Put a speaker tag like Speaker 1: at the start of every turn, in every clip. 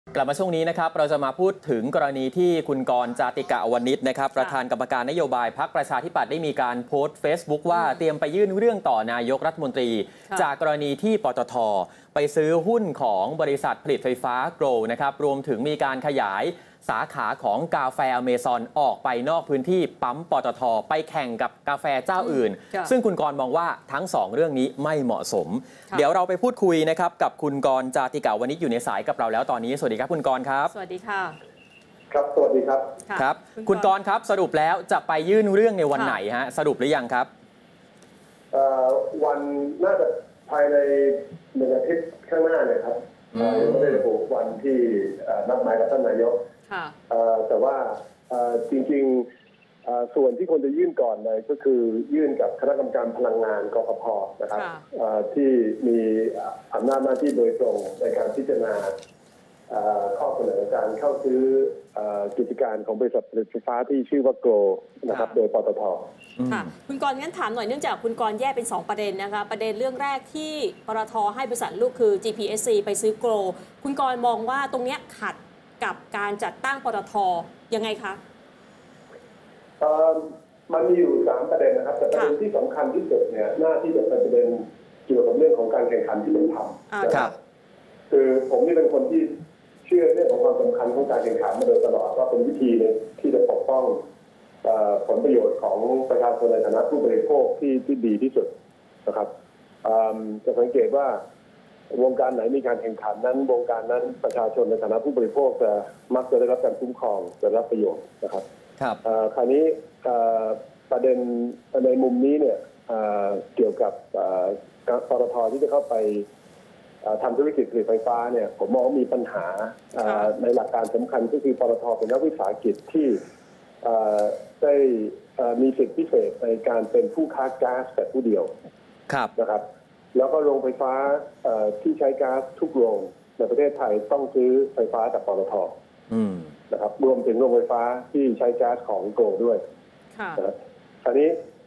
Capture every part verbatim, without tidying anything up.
Speaker 1: กลับมาช่วงนี้นะครับเราจะมาพูดถึงกรณีที่คุณกรณ์ จาติกะ วณิชนะครับประธานกรรมการนโยบายพรรคประชาธิปัตย์ได้มีการโพสต์ Facebook ว่าเตรียมไปยื่นเรื่องต่อนายกรัฐมนตรีจากกรณีที่ปตท.ไปซื้อหุ้นของบริษัทผลิตไฟฟ้าโกลนะครับรวมถึงมีการขยายสาขาของกาแฟอเมซอนออกไปนอกพื้นที่ปั๊มปตท.ไปแข่งกับกาแฟเจ้าอื่นซึ่งคุณกรณ์มองว่าทั้งสองเรื่องนี้ไม่เหมาะสมเดี๋ยวเราไปพูดคุยนะครับกับคุณกรณ์ จาติกะ วณิชอยู่ในสายกับเราแล้วตอนนี้สวัสดีครับคุณกรณ์ครับ
Speaker 2: สวัสดีค่ะ
Speaker 3: ครับสวัสดีครับ
Speaker 1: ครับคุณกรณ์ครับสรุปแล้วจะไปยื่นเรื่องในวันไหนฮะสรุปหรือยังครับ
Speaker 3: วันน่าจะภายในหนึ่งอาทิตย์ข้างหน้าเนี่ยครับไม่ได้ระบุวันที่นัดหมายกับท่านนายกแต่ว่าจริงๆส่วนที่ควรจะยื่นก่อนเลยก็คือยื่นกับคณะกรรมการพลังงานกฟผ.นะครับที่มีอำนาจหน้าที่โดยตรงในการพิจารณาข้อเสนอการเข้าซื้อกิจการของบริษัทผลิตไฟฟ้าที่ชื่อว่าโกลนะครับโดยปตท.
Speaker 2: ค่ะคุณกรณ์งั้นถามหน่อยเนื่องจากคุณกรณ์แยกเป็นสองประเด็นนะคะประเด็นเรื่องแรกที่ปตท.ให้บริษัทลูกคือ จี พี เอส ซี ไปซื้อโกลคุณกรณ์มองว่าตรงนี้ขัดกับการจัดตั้งปตท.ยังไงคะ
Speaker 3: มันมีอยู่สามประเด็นนะครับแต่ประเด็นที่สำคัญที่สุดเนี่ยน่าที่จะเป็นประเด็นเกี่ยวกับเรื่องของการแข่งขันที่เป็นธรรมนะครับคือผมนี่เป็นคนที่เชื่อเรื่องของความสำคัญของการแข่งขันมาโดยตลอดว่าเป็นวิธีหนึ่งที่จะปกป้องผลประโยชน์ของประชาชนในฐานะผู้บริโภคที่ที่ดีที่สุดนะครับจะสังเกตว่าวงการไหนมีการแข่งขันนั้นวงการนั้นประชาชนในฐานะผู้บริโภคจะมักจะได้รับการคุ้มครองจะรับประโยชน์นะครับ
Speaker 1: ครับ
Speaker 3: คราวนี้ประเด็นในมุมนี้เนี่ยเกี่ยวกับปตท.ที่จะเข้าไปทำธุรกิจผลิตไฟฟ้าเนี่ยผมมองว่ามีปัญหาในหลักการสำคัญก็คือปตท.เป็นนักวิสาหกิจที่ได้มีสิทธิพิเศษในการเป็นผู้ค้าก๊าซแต่ผู้เดียวนะครับแล้วก็โรงไฟฟ้าที่ใช้ก๊าซทุกโรงในประเทศไทยต้องซื้อไฟฟ้าจากปตท.นะครับรวมถึงโรงไฟฟ้าที่ใช้ก๊าซของโกลด้วยนะครับคราวนี้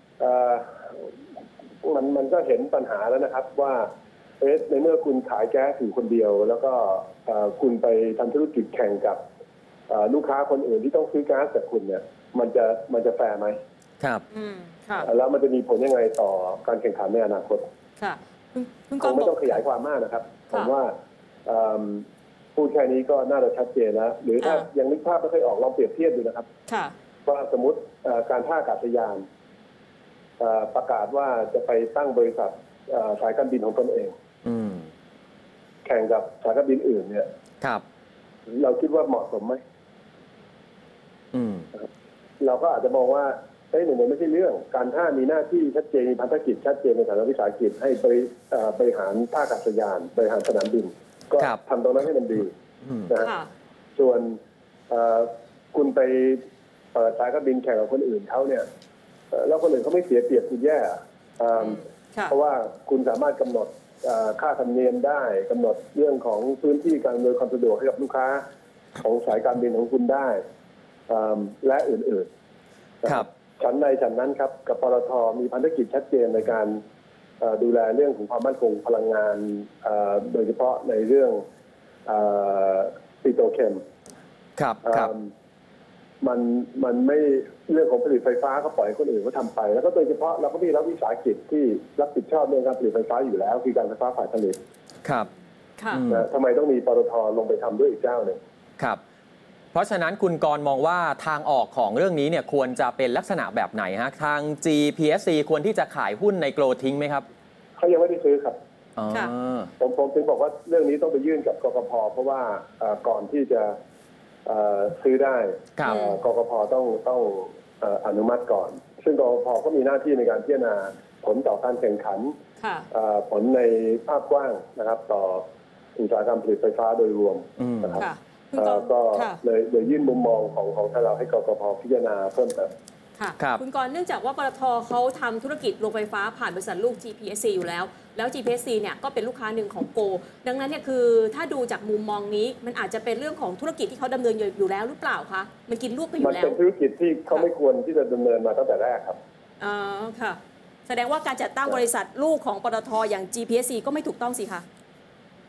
Speaker 3: มันมันก็เห็นปัญหาแล้วนะครับว่าในเมื่อคุณขายแก๊สอยู่คนเดียวแล้วก็คุณไปทำธุรกิจแข่งกับลูกค้าคนอื่นที่ต้องซื้อก๊าซจากคุณเนี่ยมันจะมันจะแฟร์ไหม
Speaker 1: ครับ
Speaker 3: แล้วมันจะมีผลยังไงต่อการแข่งขันในอนาคต
Speaker 2: ค่ะ
Speaker 3: คงไม่ต้องขยายความมากนะครับผมว่าพูดแค่นี้ก็น่าจะชัดเจนแล้วหรือถ้ายังนึกภาพไม่ค่อยออกลองเปรียบเทียบดูนะครับว่าสมมติการท่าอากาศยานประกาศว่าจะไปตั้งบริษัทสายการบินของตนเองแข่งกับสายการบินอื่นเนี่ยเราคิดว่าเหมาะสมไหมเราก็อาจจะมองว่าเฮ้ยหนึ่งมันไม่ใช่เรื่องการท่ามีหน้าที่ชัดเจนมีพันธกิจชัดเจนในฐานะวิสาหกิจให้บริบริหารท่าอากาศยานบริหารสนามบินก็ทำตรงนั้นให้มันดีนะส่วนคุณไปเปิดสายการบินแข่งกับคนอื่นเขาเนี่ยแล้วคนอื่นเขาไม่เสียเปรียบคุณแย่เพราะว่าคุณสามารถกำหนดค่าธรรมเนียมได้กำหนดเรื่องของพื้นที่การอำนวยความสะดวกให้กับลูกค้าของสายการบินของคุณได้และอื่นๆครับชั้นใดชั้นนั้นครับกับปตท.มีพันธกิจชัดเจนในการดูแลเรื่องของความมั่นคงพลังงานโดยเฉพาะในเรื่องปิโตรเคม
Speaker 1: ครับ
Speaker 3: มันมันไม่เรื่องของผลิตไฟฟ้าก็ปล่อยให้คนอื่นเขาทำไปแล้วก็โดยเฉพาะเราก็มีรัฐวิสาหกิจที่รับผิดชอบเรื่องการผลิตไฟฟ้าอยู่แล้วคือการไฟฟ้าฝ่ายผลิต
Speaker 1: ครับ
Speaker 3: ทำไมต้องมีปตท.ลงไปทำด้วยอีกเจ้าหนึ่ง
Speaker 1: ครับเพราะฉะนั้นคุณกรณ์มองว่าทางออกของเรื่องนี้เนี่ยควรจะเป็นลักษณะแบบไหนฮะทาง จี พี เอส ซี ควรที่จะขายหุ้นในโกลทิ้งไหมครับ
Speaker 3: เขายังไม่ได้ซื้อครับผมผมถึงบอกว่าเรื่องนี้ต้องไปยื่นกับกกพ.เพราะว่าก่อนที่จะซื้อได้กกพ.ต้องต้องอนุมัติก่อนซึ่งกกพ.ก็มีหน้าที่ในการพิจารณาผลต่อการแข่งขันผลในภาพกว้างนะครับต่ออุตสาหกรรมผลิตไฟฟ้าโดยรวมนะครับก็เลยเลยยื่นมุมมองของของเราให้กกพ.พิจารณาเพิ่มเติม
Speaker 2: ค่ะคุณกรณ์เนื่องจากว่าปตท.เขาทำธุรกิจโรงไฟฟ้าผ่านบริษัทลูก จี พี เอส ซี อยู่แล้วแล้ว จี พี เอส ซี เนี่ยก็เป็นลูกค้าหนึ่งของโกดังนั้นเนี่ยคือถ้าดูจากมุมมองนี้มันอาจจะเป็นเรื่องของธุรกิจที่เขาดำเนินอยู่แล้วหรือเปล่าคะมันกินลูกไปอยู่แล้ว
Speaker 3: มันเป็นธุรกิจที่เขาไม่ควรที่จะดำเนินมาตั้งแต่แรกครับ
Speaker 2: อ๋อค่ะแสดงว่าการจัดตั้งบริษัทลูกของปตท.อย่าง จี พี เอส ซี ก็ไม่ถูกต้องสิคะ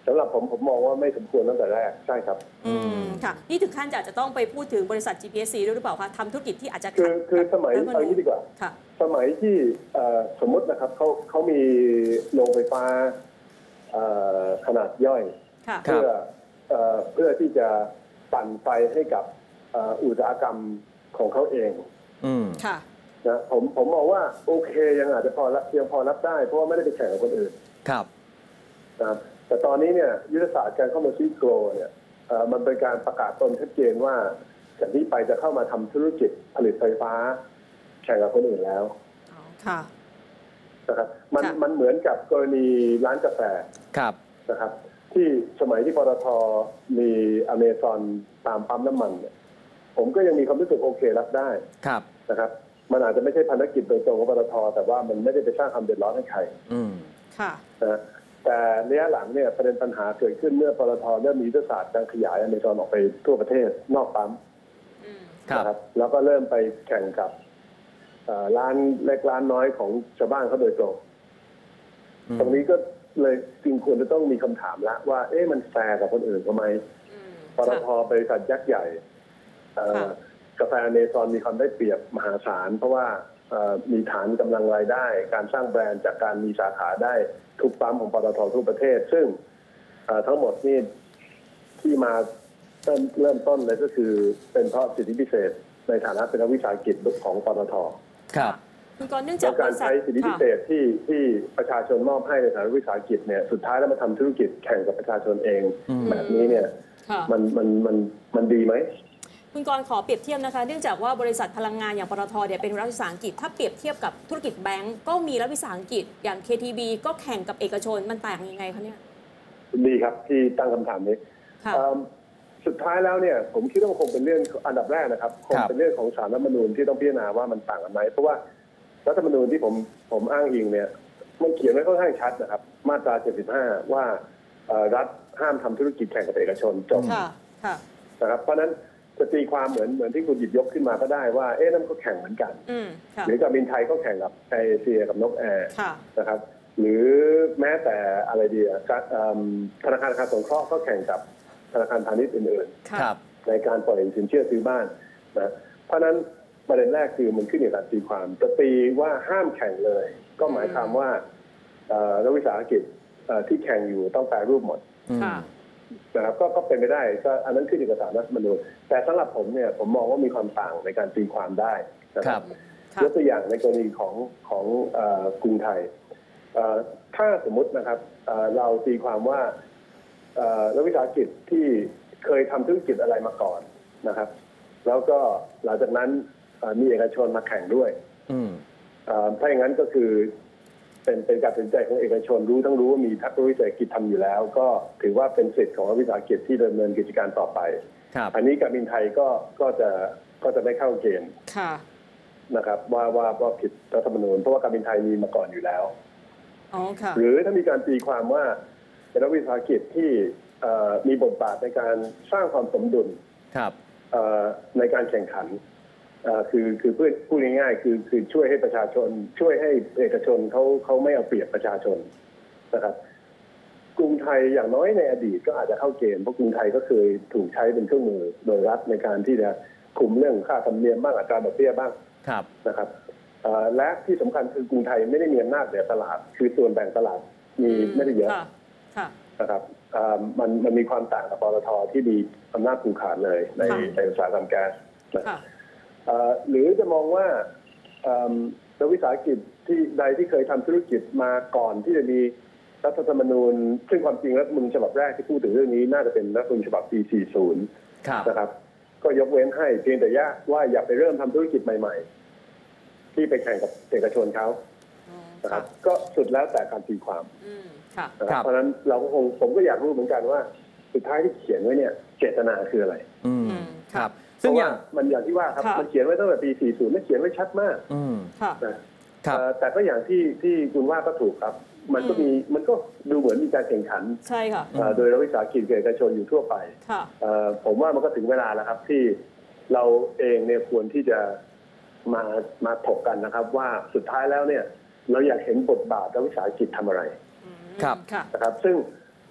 Speaker 3: สำหรับผมผมมองว่าไม่สมควรตั้งแต่แรกใช่ครับ
Speaker 2: อืมค่ะนี่ถึงขั้นจะจะต้องไปพูดถึงบริษัท จี พี เอส ซี ด้วยหรือเปล่าคะทำธุรกิจที่อาจจะ
Speaker 3: คือคือสมัยเอางี้ดีกว่าสมัยที่สมมตินะครับเขาเขามีโรงไฟฟ้าขนาดย่อยเพื่อเพื่อที่จะปั่นไฟให้กับอุตสาหกรรมของเขาเอง
Speaker 2: ค่ะ
Speaker 3: นะผมผมมองว่าโอเคยังอาจจะพอรับยังพอรับได้เพราะว่าไม่ได้ไปแข่งกับคนอื่น
Speaker 1: ครับ
Speaker 3: นะแต่ตอนนี้เนี่ยยุทธศาสตร์การเข้ามาซื้อโกลเนี่ยมันเป็นการประกาศตนชัดเจนว่าจากนี้ไปจะเข้ามาทำธุรกิจผลิตไฟฟ้าแข่งกับคนอื่นแล้ว
Speaker 2: ค่ะ
Speaker 3: นะครับมันมันเหมือนกับกรณีร้านกาแฟ
Speaker 1: ครับ
Speaker 3: นะครับที่สมัยที่ปตท.มีอเมซอนตามปั๊มน้ำมันเนี่ยผมก็ยังมีความรู้สึกโอเครับได้
Speaker 1: ครับ
Speaker 3: นะครับมันอาจจะไม่ใช่ภารกิจโดยตรงของปตท.แต่ว่ามันไม่ได้ไปสร้างความเดือดร้อนให้ใคร
Speaker 1: อืม
Speaker 2: ค่ะ
Speaker 3: นะแต่ระยะหลังเนี่ยประเด็นปัญหาเกิดขึ้นเมื่อปตท.เริ่มมียุทธศาสตร์การขยายอเมซอนออกไปทั่วประเทศนอกปั๊มนะครับแล้วก็เริ่มไปแข่งกับร้านเล็กร้านน้อยของชาวบ้านเขาโดยตรงตรงนี้ก็เลยจริงควรจะต้องมีคำถามละว่าเอ๊ะมันแฟร์กับคนอื่นทำไมปตท.บริษัทยักษ์ใหญ่กาแฟอเมซอนมีความได้เปรียบมหาศาลเพราะว่ามีฐานกำลังรายได้การสร้างแบรนด์จากการมีสาขาได้ทุกปั๊มของปตท.ทั่วประเทศซึ่งทั้งหมดนี่ที่มาเริ่มเริ่มต้นเลยก็คือเป็นเพราะสิทธิพิเศษในฐานะเป็นนักวิสาหกิจของปตท.
Speaker 1: ครับ
Speaker 2: คุณกรณ์เนื่องจาก
Speaker 3: การใช้สิทธิพิเศษที่ที่ประชาชนมอบให้ในฐานะวิสาหกิจเนี่ยสุดท้ายแล้วมาทำธุรกิจแข่งกับประชาชนเองแบบนี้เนี่ยมันมันมันมันดีไหม
Speaker 2: คุณกรณ์ขอเปรียบเทียบนะคะเนื่องจากว่าบริษัทพลังงานอย่างปตท.เนี่ยเป็นรัฐวิสาหกิจถ้าเปรียบเทียบกับธุรกิจแบงก์ก็มีรัฐวิสาหกิจอย่าง เค ที บี ก็แข่งกับเอกชนมันต่างยังไงคะเนี่ย
Speaker 3: ดีครับที่ตั้งคำถามนี้สุดท้ายแล้วเนี่ยผมคิดว่าคงเป็นเรื่องอันดับแรกนะครับคงเป็นเรื่องของศาลรัฐธรรมนูญที่ต้องพิจารณาว่ามันต่างกันไหมเพราะว่ารัฐธรรมนูญที่ผมผมอ้างอิงเนี่ยมันเขียนไว้ค่อนข้างชัดนะครับมาตราเจ็ดสิบห้าว่ารัฐห้ามทำธุรกิจแข่งกับเอกชนจบนะครับเพราะนั้นจะตีความเหมือนเหมือนที่คุณหยิบยกขึ้นมาก็ได้ว่าเอ๊ะนั่นก็แข่งเหมือนกันหรือการบินไทยก็แข่งกับแอร์เอเชียกับนกแอร์นะครับหรือแม้แต่อะไรดีธนาคารอาคารสงเคราะห์ก็แข่งกับธนาคารพาณิชย์อื่นๆในการปล่อยสินเชื่อซื้อบ้านนะเพราะนั้นประเด็นแรกคือมันขึ้นอยู่กับตีความจะตีว่าห้ามแข่งเลยก็หมายความว่ารัฐวิสาหกิจที่แข่งอยู่ต้องแปรรูปหมดนะครับก็ก็เป็นไปได้ก็อันนั้นขึ้นอยู่กับศาลรัฐธรรมนูญแต่สำหรับผมเนี่ยผมมองว่ามีความต่างในการตีความได้นะครับยกตัวอย่างในกรณีของของกรุงไทยถ้าสมมุตินะครับเราตีความว่ารัฐวิสาหกิจที่เคยทำธุรกิจอะไรมาก่อนนะครับแล้วก็หลังจากนั้นมีเอกชนมาแข่งด้วยถ้าอย่างนั้นก็คือเป็นเป็นการตัดสินใจของเอกชนรู้ทั้งรู้ว่ามีทักษะวิสาหกิจทำอยู่แล้วก็ถือว่าเป็นสิทธิ์ของวิสาหกิจที่ดำเนินกิจการต่อไปอันนี้การบินไทยก็ก็จะก็จะไม่เข้าเกณฑ์นะครับว่าว่าว่าผิดรัฐธรรมนูญเพราะว่าการบินไทยมีมาก่อนอยู่แล้วหรือถ้ามีการตีความว่าเป็นรัฐวิสาหกิจที่มีบทบาทในการสร้างความสมดุลในการแข่งขันคือคือเพื่อพูดง่ายๆคือคือช่วยให้ประชาชนช่วยให้เอกชนเขาเขาไม่เอาเปรียบประชาชนนะครับกรุงไทยอย่างน้อยในอดีตก็อาจจะเข้าเกณฑ์เพราะกรุงไทยก็เคยถูกใช้เป็นเครื่องมือโดยรัฐในการที่จะคุมเรื่องค่าธรรมเนียมบ้างอัตราดอกเบี้ยบ้างนะครับและที่สำคัญคือกรุงไทยไม่ได้มีอำนาจเหนือตลาดคือส่วนแบ่งตลาดมีไม่ได้เยอะนะครับมันมันมีความต่างกับปตท.ที่มีอำนาจผูกขาดเลยในในอุตสาหกรรมแก๊สหรือจะมองว่ารัฐวิสาหกิจที่ใดที่เคยทำธุรกิจมาก่อนที่จะมีรัฐธรรมนูญซึ่งความจริงรัฐธรรมนูญฉบับแรกที่พูดถึงเรื่องนี้น่าจะเป็นรัฐธรรมนูญฉบับปี สี่สิบ นะครับก็ยกเว้นให้เพียงแต่ว่าอย่าไปเริ่มทำธุรกิจใหม่ๆที่ไปแข่งกับเอกชนเขานะครับก็สุดแล้วแต่การตีความเพราะฉะนั้นเราก็คงผมก็อยากรู้เหมือนกันว่าสุดท้ายที่เขียนไว้เนี่ยเจตนาคืออะไร
Speaker 1: ครับซึ่งอย่าง
Speaker 3: มันอย่างที่ว่าครับมันเขียนไว้ตั้งแต่ปี สี่สิบ ไม่เขียนไว้ชัดมากนะแต่ก็อย่างที่ที่คุณว่าก็ถูกครับมันก็มีมันก็ดูเหมือนมีการแข่งขัน
Speaker 2: ใช่ค่ะ
Speaker 3: โดยรัฐวิสาหกิจเอกชนอยู่ทั่วไปผมว่ามันก็ถึงเวลาแล้วครับที่เราเองเนี่ยควรที่จะมามาถกกันนะครับว่าสุดท้ายแล้วเนี่ยเราอยากเห็นบทบาทรัฐวิสาหกิจทำอะไร
Speaker 1: ครับ
Speaker 3: นะครับซึ่ง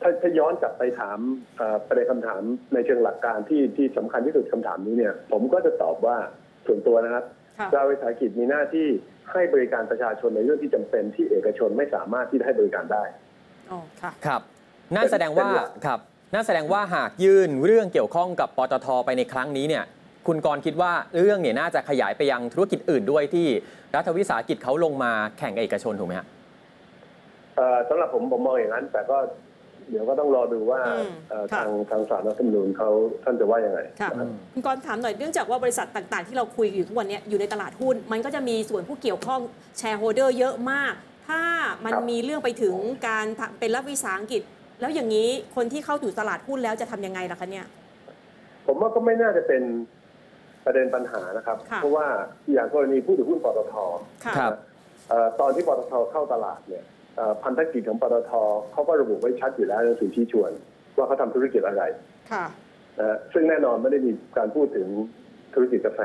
Speaker 3: ถ้าถ้าย้อนกลับไปถามประเด็นคำถามในเชิงหลักการที่ที่สำคัญที่สุดคำถามนี้เนี่ยผมก็จะตอบว่าส่วนตัวนะครับรัฐวิสาหกิจมีหน้าที่ให้บริการประชาชนในเรื่องที่จำเป็นที่เอกชนไม่สามารถที่จะให้บริการได้
Speaker 2: อ๋อค่ะ
Speaker 1: ครับน่าแสดงว่าครับน่าแสดงว่าหากยื่นเรื่องเกี่ยวข้องกับปตท.ไปในครั้งนี้เนี่ยคุณกรณ์คิดว่าเรื่องเนี่ยน่าจะขยายไปยังธุรกิจอื่นด้วยที่รัฐวิสาหกิจเขาลงมาแข่งกับเอกชนถูกไหมครับ
Speaker 3: สำหรับผมผมมองอย่างนั้นแต่ก็เดี๋ยวก็ต้องรอดูว่าทางทางศาลรัฐธรรมนูญเขาท่านจะว่ายังไง
Speaker 2: คุณกรณ์ถามหน่อยเนื่องจากว่าบริษัทต่างๆที่เราคุยอยู่ทุกวันนี้อยู่ในตลาดหุ้นมันก็จะมีส่วนผู้เกี่ยวข้องแชร์โฮลเดอร์เยอะมากถ้ามันมีเรื่องไปถึงการเป็นรัฐวิสาหกิจแล้วอย่างนี้คนที่เข้าสู่ตลาดหุ้นแล้วจะทำยังไงล่ะคะเนี่ย
Speaker 3: ผมว่าก็ไม่น่าจะเป็นประเด็นปัญหานะครับเพราะว่าอย่างกรณีผู้ถือหุ้นปตท.ตอนที่ปตท.เข้าตลาดเนี่ยพันธกิจของปตท.เขาก็ระบุไว้ชัดอยู่แล้วในหนังสือชี้ชวนว่าเขาทำธุรกิจอะไรนะซึ่งแน่นอนไม่ได้มีการพูดถึงธุรกิจกาแฟ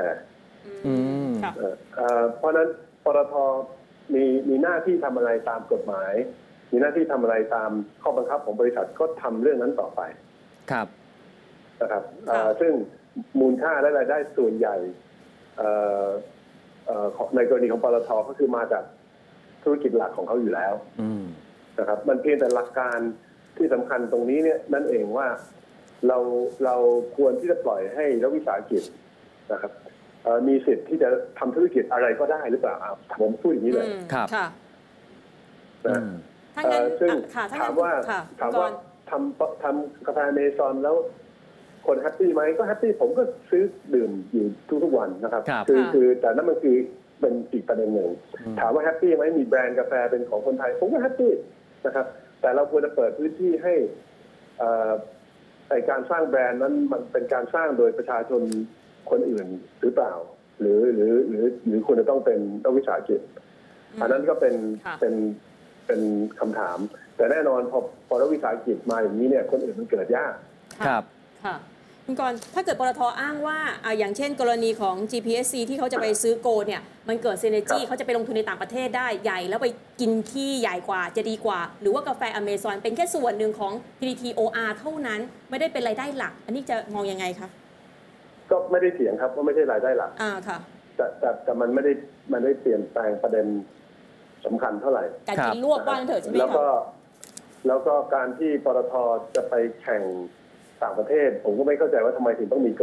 Speaker 3: เพราะนั้นปตท.มีมีหน้าที่ทำอะไรตามกฎหมายมีหน้าที่ทำอะไรตามข้อบังคับของบริษัทก็ทำเรื่องนั้นต่อไป
Speaker 1: ครับ
Speaker 3: นะครับซึ่งมูลค่าและรายได้ส่วนใหญ่ในกรณีของปตท.ก็คือมาจากธุรกิจหลักของเขาอยู่แล้วนะครับมันเพียงแต่หลักการที่สำคัญตรงนี้เนี่ยนั่นเองว่าเราเราควรที่จะปล่อยให้รัฐวิสาหกิจนะครับมีสิทธิ์ที่จะทำธุรกิจอะไรก็ได้หรือเปล่าผมพูดอย่างนี้เลย
Speaker 1: ครับ
Speaker 3: นะซึ่งถามว่าถามว่าทำทำกาแฟเมซอนแล้วคนแฮปปี้ไหมก็แฮปปี้ผมก็ซื้อดื่มอยู่ทุกๆวันนะครับคือคือแต่นั่นมันคือเป็นอีกประเด็นหนึ่งถามว่าแฮปปี้ไหมมีแบรนด์กาแฟเป็นของคนไทยผมก็แฮปปี้นะครับแต่เราควรจะเปิดพื้นที่ให้การสร้างแบรนด์นั้นมันเป็นการสร้างโดยประชาชนคนอื่นหรือเปล่าหรือหรือหรือหรือควรจะต้องเป็นรัฐวิสาหกิจอันนั้นก็เป็นเป็นเป็นคำถามแต่แน่นอนพอพอรัฐวิสาหกิจมาอย่างนี้เนี่ยคนอื่นมันเกิดยาก
Speaker 1: ครับ
Speaker 2: ค่ะคุณกรณ์ถ้าเกิดปตท.อ้างว่าอย่างเช่นกรณีของ จี พี เอส ซี ที่เขาจะไปซื้อโกเนี่ยมันเกิดซีเนจี้เขาจะไปลงทุนในต่างประเทศได้ใหญ่แล้วไปกินที่ใหญ่กว่าจะดีกว่าหรือว่ากาแฟอเมซอนเป็นแค่ส่วนหนึ่งของ พี ที ที โอ อาร์ เท่านั้นไม่ได้เป็นรายได้หลักอันนี้จะมองยังไงคะ
Speaker 3: ก็ไม่ได้เถียงครับว่าไม่ใช่รายได้หลัก
Speaker 2: อ่าค่ะ
Speaker 3: แต่แต่แต่มันไม่ได้มันได้เปลี่ยนแปลงประเด็นสำคัญเท่าไหร่
Speaker 2: การกินลวกบ้านเถอะใช่ไหม
Speaker 3: แล้วก็แล้วก็การที่ปตท.จะไปแข่งต่างประเทศผมก็ไม่เข้าใจว่าทำไมถึงต้องมีโกล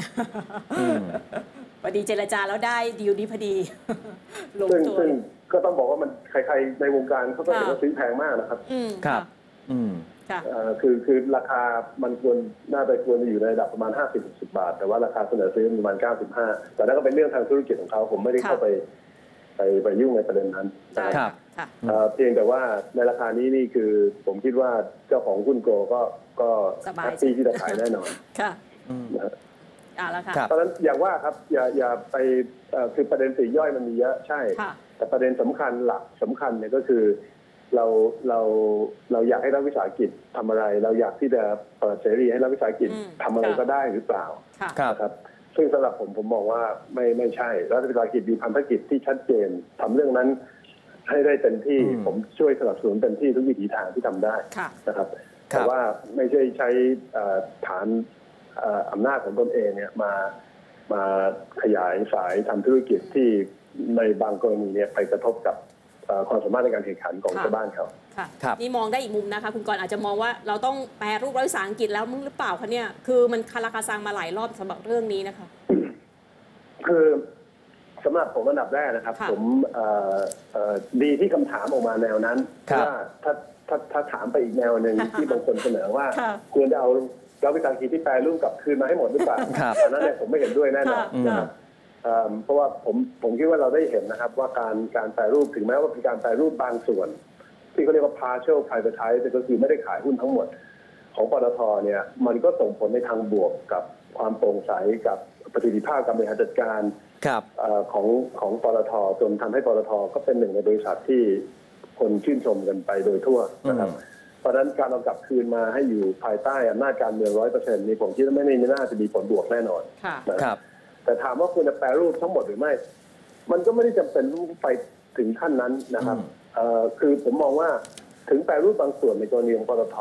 Speaker 2: พอดีเจรจาแล้วได้ดีลนี้พอดี
Speaker 3: ลงตัวซึ่งก็ต้องบอกว่ามันใครๆในวงการเขาก็เห็นว่าซื้อแพงมากนะครับ
Speaker 1: ครับ
Speaker 3: คือคือราคามันควรน่าจะควรจะอยู่ในระดับประมาณห้าสิบถึงสิบบาทแต่ว่าราคาเสนอซื้อประมาณเก้าสิบห้าแต่นั่นก็เป็นเรื่องทางธุรกิจของเขาผมไม่ได้เข้าไปไปไปยุ่งในประเด็นนั้น
Speaker 1: ครับ
Speaker 3: เพียงแต่ว่าในราคานี้นี่คือผมคิดว่าเจ้าของหุ้นโกก็ก็แฮปปี้ที่จะขายแน่นอน
Speaker 2: ค่ะอ่าแล้วค่ะ
Speaker 3: เพราะฉะนั้นอย่างว่าครับอย่าอย่าไปคือประเด็นปลีกย่อยมันมีเยอะใช่แต่ประเด็นสำคัญหลักสำคัญเนี่ยก็คือเราเราเราอยากให้รัฐวิสาหกิจทำอะไรเราอยากที่จะเปิดเสรีให้รัฐวิสาหกิจทำอะไรก็ได้หรือเปล่าครับซึ่งสำหรับผมผมมองว่าไม่ไม่ใช่รัฐวิสาหกิจมีพันธกิจที่ชัดเจนทำเรื่องนั้นให้ได้เต็มที่ผมช่วยสนับสนุนเต็มที่ทุกวิถีทางที่ทำได้นะครับแต่ว่าไม่ใช่ใช้ฐานอำนาจของตนเองเนี่ยมามาขยายสายทำธุรกิจที่ในบางกรณีเนี่ยไปกระทบกับความสามารถในการแข่งขันของชาวบ้านเขา
Speaker 2: ค่ะนี่มองได้อีกมุมนะคะคุณกรณ์อาจจะมองว่าเราต้องแปรรูปรัฐวิสาหกิจแล้วมึงหรือเปล่าคะเนี่ยคือมันคาราคาซังมาหลายรอบสำหรับเรื่องนี้นะคะ
Speaker 3: คือสำหรับผมอันดับแรกนะครับผมดีที่คำถามออกมาแนวนั้นว่าถ้าถ้าถ้าถามไปอีกแนวหนึ่งที่บางคนเสนอว่าควรจะเอารัฐวิสาหกิจที่แปรรูปกลับคืนมาให้หมดหรือเปล่าอันนั้นเนี่ยผมไม่เห็นด้วยแน่นอนนะครับเพราะว่าผมผมคิดว่าเราได้เห็นนะครับว่าการการแปรรูปถึงแม้ว่าเป็นการแปรรูปบางส่วนที่เขาเรียกว่า partial privatize ก็คือไม่ได้ขายหุ้นทั้งหมดของปตท.เนี่ยมันก็ส่งผลในทางบวกกับความโปร่งใสกับประสิทธิภาพการบริหารจัดการของของปตท.จนทำให้ปตท.ก็เป็นหนึ่งในบริษัทที่คนชื่นชมกันไปโดยทั่วนะครับเพราะฉะนั้นการเอากลับคืนมาให้อยู่ภายใต้อำนาจการเมืองร้อยเปอร์เซ็นต์นี่ผมคิดว่าไม่น่าจะมีผลบวกแน่นอน
Speaker 1: นะครับ
Speaker 3: แต่ถามว่าควรจะแปรรูปทั้งหมดหรือไม่มันก็ไม่ได้จำเป็นไปถึงขั้นนั้นนะครับคือผมมองว่าถึงแปรรูปบางส่วนในกรณีของปตท.ค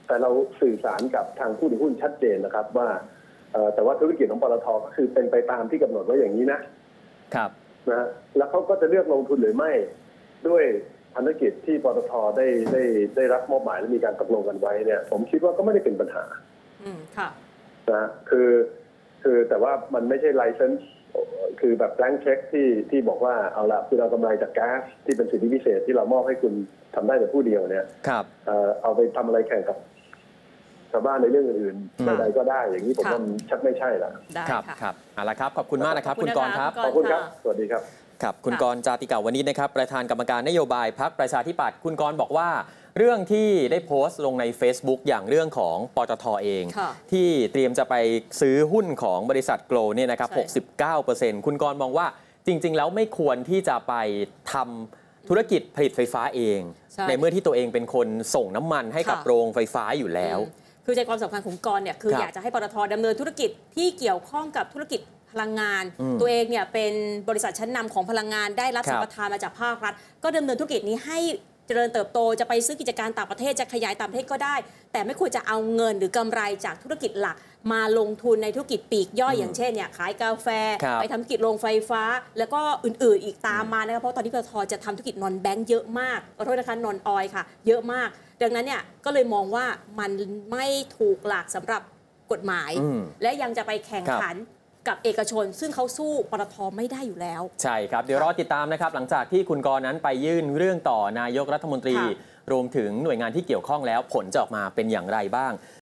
Speaker 3: แต่เราสื่อสารกับทางผู้ถือหุ้นชัดเจนนะครับว่าแต่ว่าธุรกิจของปตทก็คือเป็นไปตามที่กำหนดไว้อย่างนี้นะครับนะแล้วเขาก็จะเลือกลงทุนหรือไม่ด้วยภารกิจที่ปตทได้ได้ได้รับมอบหมายและมีการตกลงกันไว้เนี่ยผมคิดว่าก็ไม่ได้เป็นปัญหา
Speaker 2: อืมค่ะ
Speaker 3: นะคือคือแต่ว่ามันไม่ใช่ไลเซนส์คือแบบแบงค์เช็คที่ที่บอกว่าเอาละคุณเอากำไรจากแก๊สที่เป็นสิทธิพิเศษที่เรามอบให้คุณทำได้แต่ผู้เดียวเนี่ย
Speaker 1: ครับ
Speaker 3: เอาไปทำอะไรแข่งกับชาวบ้านในเรื่องอื่นๆใดๆก็ได้อย่างนี้ผมว่าชักไม่ใช่ละ
Speaker 1: ครับครับเอาละครับขอบคุณมากนะครับคุณกรณ์ครับ
Speaker 3: ขอบคุณครับสวัสดีครับ
Speaker 1: ครับคุณกรณ์ จาติกาวนิชนะครับประธานกรรมการนโยบายพรรคประชาธิปัตย์คุณกรณ์บอกว่าเรื่องที่ได้โพสต์ลงใน Facebook อย่างเรื่องของปตทเองที่เตรียมจะไปซื้อหุ้นของบริษัทโกลเนี่ยนะครับ หกสิบเก้าเปอร์เซ็นต์ คุณกรณ์มองว่าจริงๆแล้วไม่ควรที่จะไปทำธุรกิจผลิตไฟฟ้าเองในเมื่อที่ตัวเองเป็นคนส่งน้ำมันให้กับโรงไฟฟ้าอยู่แล้ว
Speaker 2: คือใจความสำคัญของกรณ์เนี่ยคืออยากจะให้ปตทดำเนินธุรกิจที่เกี่ยวข้องกับธุรกิจพลังงานตัวเองเนี่ยเป็นบริษัทชั้นนำของพลังงานได้รับสัมปทานมาจากภาครัฐก็ดำเนินธุรกิจนี้ให้เจริญเติบโตจะไปซื้อกิจการต่างประเทศจะขยายต่างประเทศก็ได้แต่ไม่ควรจะเอาเงินหรือกำไรจากธุรกิจหลักมาลงทุนในธุรกิจปีกย่อยอย่างเช่นเนี่ยขายกาแฟไปทำธุรกิจโรงไฟฟ้าแล้วก็อื่นๆอีกตามมานะครับเพราะตอนนี้ปตทจะทำธุรกิจนอนแบงค์เยอะมากขอโทษนะคะนอนออยค่ะเยอะมากดังนั้นเนี่ยก็เลยมองว่ามันไม่ถูกหลักสำหรับกฎหมายและยังจะไปแข่งขันกับเอกชนซึ่งเขาสู้ปตทไม่ได้อยู่แล้ว
Speaker 1: ใช่ครับเดี๋ยวรอติดตามนะครับหลังจากที่คุณกรณ์นั้นไปยื่นเรื่องต่อนายกรัฐมนตรีรวมถึงหน่วยงานที่เกี่ยวข้องแล้วผลจะออกมาเป็นอย่างไรบ้าง